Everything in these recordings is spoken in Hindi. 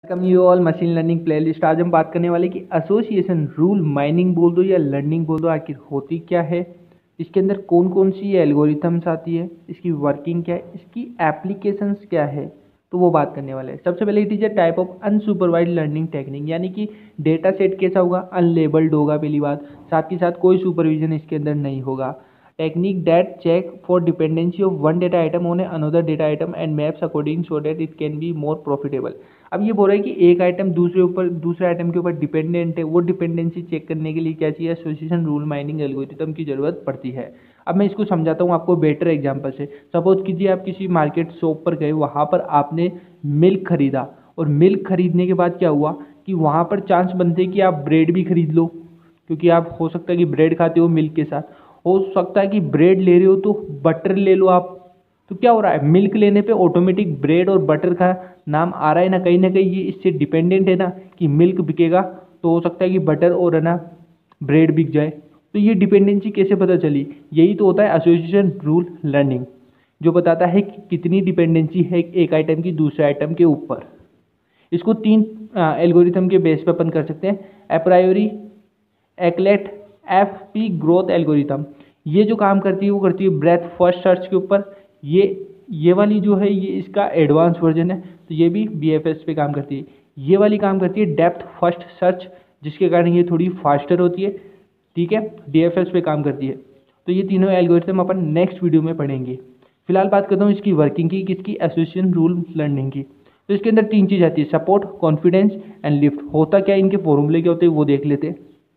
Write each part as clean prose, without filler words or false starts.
Welcome you all machine learning playlist. आज हम बात करने वाले कि एसोसिएशन रूल माइनिंग बोल दो या लर्निंग बोल दो, आखिर होती क्या है, इसके अंदर कौन कौन सी एल्गोरिथम्स आती है, इसकी वर्किंग क्या है, इसकी एप्लीकेशंस क्या है, तो वो बात करने वाले हैं। सबसे पहले it is a type of unsupervised learning technique, यानी कि डेटा सेट कैसा होगा, अनलेबल्ड होगा पहली बात, साथ ही साथ कोई सुपरविजन इसके अंदर नहीं होगा। Technique that check for dependency of one data item on another data item and maps according so that it can be more profitable. अब ये बोल रहा है कि एक आइटम दूसरे आइटम के ऊपर डिपेंडेंट है, वो डिपेंडेंसी चेक करने के लिए क्या चाहिए, एसोसिएशन रूल माइनिंग एल्गोरिथम की जरूरत पड़ती है। अब मैं इसको समझाता हूँ आपको बेटर एग्जांपल से। सपोज कीजिए आप किसी मार्केट शॉप पर गए, वहाँ पर आपने मिल्क खरीदा, और मिल्क खरीदने के बाद क्या हुआ कि वहाँ पर चांस बनते कि आप ब्रेड भी खरीद लो, क्योंकि आप हो सकता है कि ब्रेड खाते हो मिल्क के साथ, हो सकता है कि ब्रेड ले रहे हो तो बटर ले लो आप। तो क्या हो रहा है, मिल्क लेने पे ऑटोमेटिक ब्रेड और बटर का नाम आ रहा है ना, कहीं ये इससे डिपेंडेंट है ना कि मिल्क बिकेगा तो हो सकता है कि बटर और है ना ब्रेड बिक जाए। तो ये डिपेंडेंसी कैसे पता चली, यही तो होता है एसोसिएशन रूल लर्निंग, जो बताता है कि कितनी डिपेंडेंसी है एक आइटम की दूसरे आइटम के ऊपर। इसको तीन एल्गोरिथम के बेस पर अपन कर सकते हैं। Apriori, Eclat, FP growth algorithm. ये जो काम करती है वो करती है ब्रेथ फर्स्ट सर्च के ऊपर। ये वाली जो है ये इसका एडवांस वर्जन है, तो ये भी बीएफएस पे काम करती है। ये वाली काम करती है डेप्थ फर्स्ट सर्च, जिसके कारण ये थोड़ी फास्टर होती है, ठीक है, डीएफएस पे काम करती है। तो ये तीनों एल्गोरिथम अपन नेक्स्ट वीडियो में पढ़ेंगे। फिलहाल बात करता हूँ इसकी वर्किंग की, किसकी, एसोसिएशन रूल लर्निंग की। तो इसके अंदर तीन चीज़ आती है, सपोर्ट, कॉन्फिडेंस एंड लिफ्ट। होता क्या, इनके फॉर्मूले क्या होते हैं वो देख लेते हैं।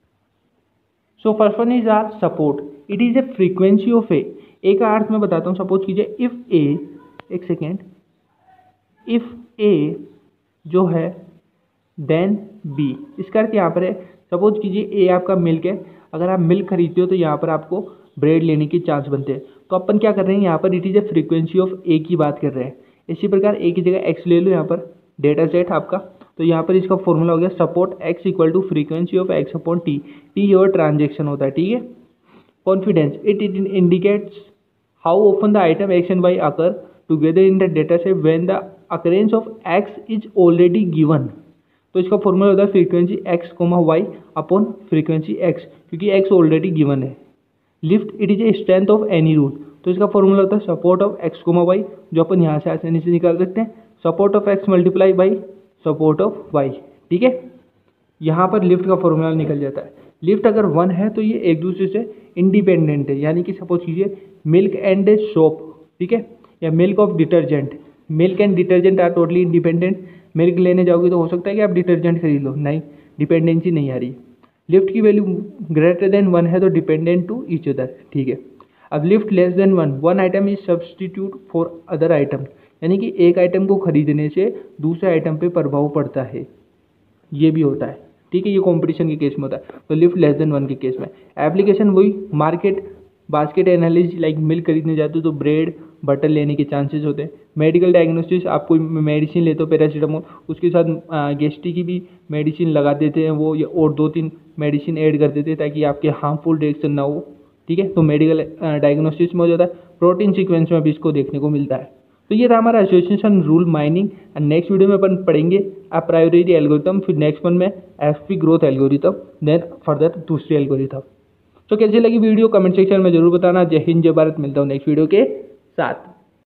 So first one is are support. It is a frequency of A का अर्थ मैं बताता हूँ। सपोज कीजिए इफ ए, एक सेकेंड, इफ ए जो है देन बी, इसका अर्थ यहाँ पर है, सपोज कीजिए ए आपका मिल्क है, अगर आप मिल्क खरीदते हो तो यहाँ पर आपको ब्रेड लेने के चांस बनते हैं। तो अपन क्या कर रहे हैं यहाँ पर, it is a frequency of A की बात कर रहे हैं। इसी प्रकार ए की जगह एक्स ले लो यहाँ पर, डेटा सेट आपका, तो यहाँ पर इसका फॉर्मूला हो गया support X equal to frequency of X upon T. T और ट्रांजेक्शन होता है, ठीक है। Confidence, it indicates how often the item X and Y occur together in the data set when the occurrence of X is already given. तो इसका फॉर्मूला होता है frequency X comma Y upon frequency X, क्योंकि एक्स ऑलरेडी गिवन है। Lift, it is a strength of any rule, तो इसका फॉर्मूला होता है support of X comma Y, जो अपन यहाँ से आसानी से निकाल सकते हैं, support of X multiply by support of Y, ठीक है। यहाँ पर लिफ्ट का फॉर्मूला निकल जाता है। लिफ्ट अगर वन है तो ये एक दूसरे से इंडिपेंडेंट है, यानी कि सपोज कीजिए मिल्क एंड ए सोप, ठीक है, या milk of detergent. Milk and detergent are totally independent. Milk लेने जाओगे तो हो सकता है कि आप डिटर्जेंट खरीद लो, नहीं, डिपेंडेंसी नहीं आ रही। लिफ्ट की वैल्यू ग्रेटर देन वन है तो डिपेंडेंट टू ईच अदर, ठीक है। अब lift less than one item is substitute for other item, यानी कि एक आइटम को खरीदने से दूसरे आइटम पे प्रभाव पड़ता है, ये भी होता है, ठीक है। ये कंपटीशन के केस में होता है, तो लिफ्ट लेस देन वन के केस में। एप्लीकेशन वही market basket analysis, like milk खरीदने जाते हो तो ब्रेड बटर लेने के चांसेस होते हैं। मेडिकल डायग्नोसिस, आप कोई मेडिसिन लेते हो पैरासीटामोल, उसके साथ गैस्ट्रिक की भी मेडिसिन लगा देते हैं वो, और 2-3 मेडिसिन ऐड कर देते हैं ताकि आपके हार्मफुल रिएक्शन ना हो, ठीक है। तो मेडिकल डायग्नोसिस में हो जाता है। प्रोटीन सीक्वेंस में भी इसको देखने को मिलता है। तो ये था हमारा association rule mining. And next video में अपन पढ़ेंगे अप्रायोरिटी एल्गोरिथम, फिर नेक्स्ट वन में FP growth algorithm, then further दूसरी एल्गोरिथम। तो कैसी लगी वीडियो कमेंट सेक्शन में जरूर बताना। जय हिंद, जय भारत, मिलता हूँ नेक्स्ट वीडियो के साथ।